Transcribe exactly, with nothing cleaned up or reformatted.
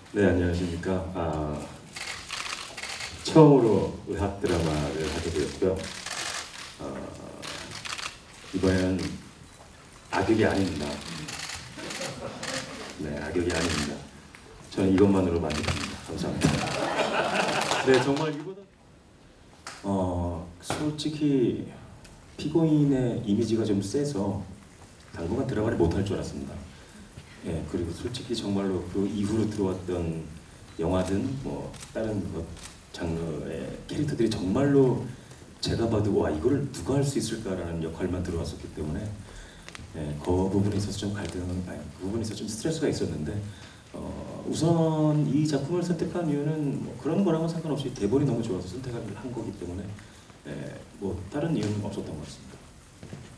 네, 안녕하십니까. 아, 처음으로 의학 드라마를 하게 되었고요. 어, 이번에는 악역이 아닙니다. 네, 악역이 아닙니다. 저는 이것만으로 만족합니다. 감사합니다. 네, 정말 이보다 어, 솔직히 피고인의 이미지가 좀 세서 당분간 드라마를 못할 줄 알았습니다. 예, 그리고 솔직히 정말로 그 이후로 들어왔던 영화든 뭐 다른 것 장르의 캐릭터들이 정말로 제가 봐도 와 이거를 누가 할 수 있을까라는 역할만 들어왔었기 때문에 예, 그 부분에 있어서 좀 갈등, 아니, 그 부분에 있어서 좀 스트레스가 있었는데 어, 우선 이 작품을 선택한 이유는 뭐 그런 거랑은 상관없이 대본이 너무 좋아서 선택을 한 거기 때문에 예, 뭐 다른 이유는 없었던 것 같습니다.